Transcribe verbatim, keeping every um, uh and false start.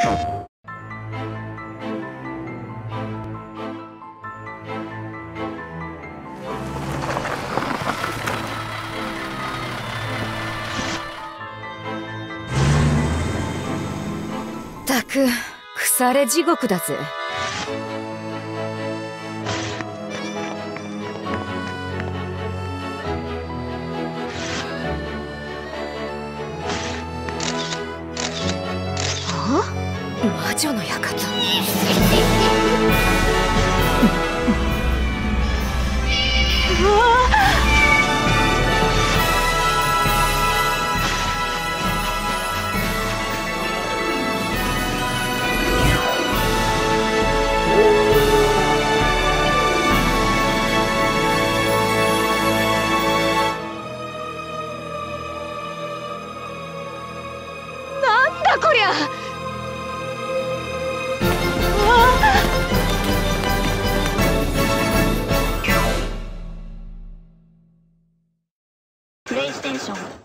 ったく腐れ地獄だぜ。魔女の館。うわあ、なんだこりゃ。 プレイステーション